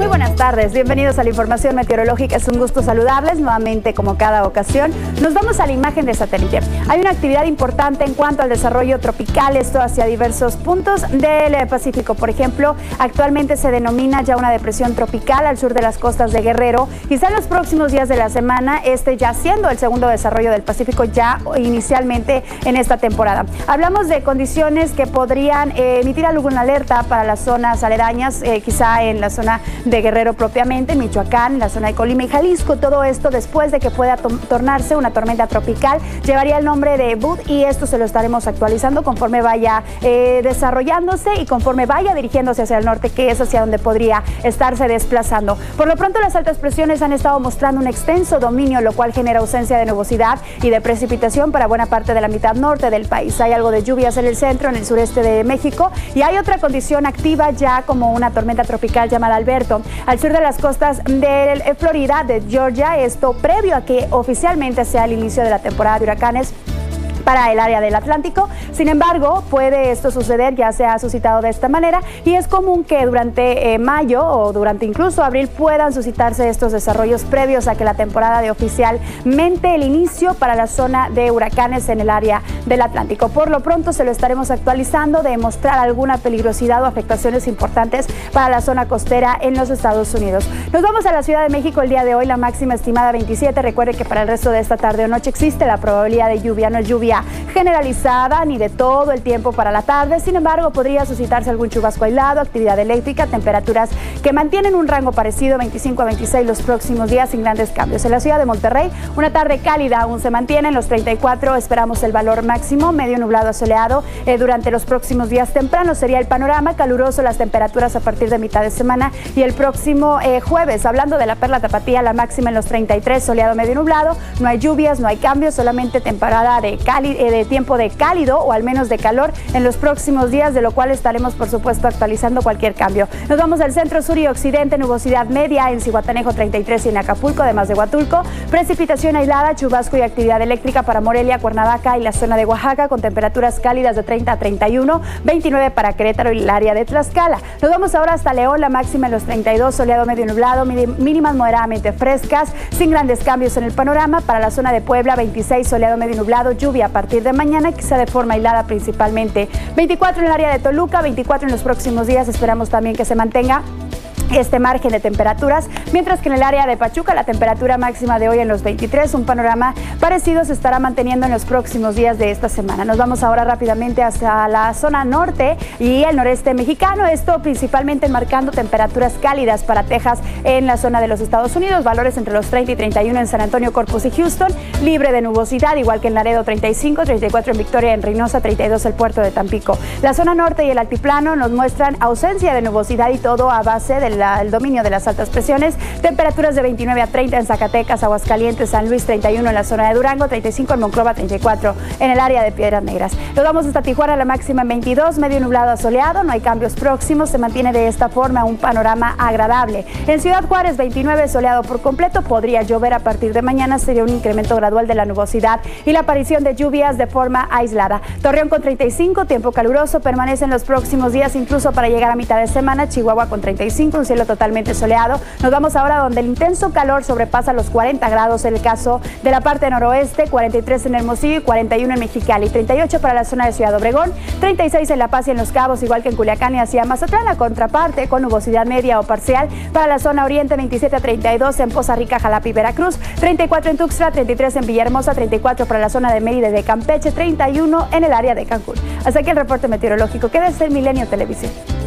buenas tardes, bienvenidos a la información meteorológica. Es un gusto saludarles nuevamente como cada ocasión. Nos vamos a la imagen de satélite. Hay una actividad importante en cuanto al desarrollo tropical, esto hacia diversos puntos del Pacífico. Por ejemplo, actualmente se denomina ya una depresión tropical al sur de las costas de Guerrero. Quizá en los próximos días de la semana ya siendo el segundo desarrollo del Pacífico ya inicialmente en esta temporada. Hablamos de condiciones que podrían emitir alguna alerta para las zonas aledañas, quizá en la zona de Guerrero propiamente, en Michoacán, en la zona de Colima y Jalisco. Todo esto después de que pueda tornarse una tormenta tropical. Llevaría el nombre de Bud y esto se lo estaremos actualizando conforme vaya desarrollándose y conforme vaya dirigiéndose hacia el norte, que es hacia donde podría estarse desplazando. Por lo pronto, las altas presiones han estado mostrando un extenso dominio, lo cual genera ausencia de nubosidad y de precipitación para buena parte de la mitad norte del país. Hay algo de lluvias en el centro, en el sureste de México, y hay otra condición activa ya como una tormenta tropical llamada Alberto al sur de las costas de Florida, de Georgia, esto previo a que oficialmente sea el inicio de la temporada de huracanes para el área del Atlántico. Sin embargo, puede esto suceder, ya se ha suscitado de esta manera, y es común que durante mayo o durante incluso abril puedan suscitarse estos desarrollos previos a que la temporada de oficialmente el inicio para la zona de huracanes en el área del Atlántico. Por lo pronto se lo estaremos actualizando de mostrar alguna peligrosidad o afectaciones importantes para la zona costera en los Estados Unidos. Nos vamos a la Ciudad de México el día de hoy, la máxima estimada 27. Recuerde que para el resto de esta tarde o noche existe la probabilidad de lluvia, no es lluvia generalizada ni de todo el tiempo para la tarde. Sin embargo, podría suscitarse algún chubasco aislado, actividad eléctrica, temperaturas que mantienen un rango parecido 25 a 26 los próximos días sin grandes cambios. En la ciudad de Monterrey, una tarde cálida aún se mantiene en los 34, esperamos el valor máximo, medio nublado a soleado durante los próximos días tempranos. Sería el panorama caluroso, las temperaturas a partir de mitad de semana y el próximo jueves. Hablando de la Perla Tapatía, la máxima en los 33, soleado medio nublado, no hay lluvias, no hay cambios, solamente temporada de tiempo de cálido o al menos de calor en los próximos días, de lo cual estaremos por supuesto actualizando cualquier cambio. Nos vamos al centro, sur y occidente, nubosidad media en Zihuatanejo 33 y en Acapulco, además de Huatulco, precipitación aislada, chubasco y actividad eléctrica para Morelia, Cuernavaca y la zona de Oaxaca, con temperaturas cálidas de 30 a 31, 29 para Querétaro y el área de Tlaxcala. Nos vamos ahora hasta León, la máxima en los 32, soleado medio nublado, mínimas moderadamente frescas, sin grandes cambios en el panorama. Para la zona de Puebla, 26, soleado medio nublado, lluvia a partir de mañana, quizá de forma aislada principalmente. 24 en el área de Toluca, 24 en los próximos días, esperamos también que se mantenga este margen de temperaturas, mientras que en el área de Pachuca la temperatura máxima de hoy en los 23, un panorama parecido se estará manteniendo en los próximos días de esta semana. Nos vamos ahora rápidamente hacia la zona norte y el noreste mexicano, esto principalmente marcando temperaturas cálidas para Texas en la zona de los Estados Unidos, valores entre los 30 y 31 en San Antonio, Corpus y Houston, libre de nubosidad, igual que en Laredo 35, 34 en Victoria, en Reynosa 32 el puerto de Tampico. La zona norte y el altiplano nos muestran ausencia de nubosidad y todo a base del dominio de las altas presiones, temperaturas de 29 a 30 en Zacatecas, Aguascalientes, San Luis 31 en la zona de Durango, 35 en Monclova, 34 en el área de Piedras Negras. Nos vamos hasta Tijuana, la máxima en 22, medio nublado a soleado, no hay cambios próximos, se mantiene de esta forma un panorama agradable. En Ciudad Juárez, 29, soleado por completo, podría llover a partir de mañana, sería un incremento gradual de la nubosidad y la aparición de lluvias de forma aislada. Torreón con 35, tiempo caluroso, permanece en los próximos días, incluso para llegar a mitad de semana. Chihuahua con 35, un cielo totalmente soleado. Nos vamos ahora donde el intenso calor sobrepasa los 40 grados en el caso de la parte noroeste, 43 en Hermosillo y 41 en Mexicali, 38 para la zona de Ciudad Obregón, 36 en La Paz y en Los Cabos, igual que en Culiacán y hacia Mazatlán. La contraparte con nubosidad media o parcial para la zona oriente, 27 a 32 en Poza Rica, Jalapa y Veracruz, 34 en Tuxtla, 33 en Villahermosa, 34 para la zona de Mérida y de Campeche, 31 en el área de Cancún. Hasta aquí el reporte meteorológico. Quédese en Milenio Televisión.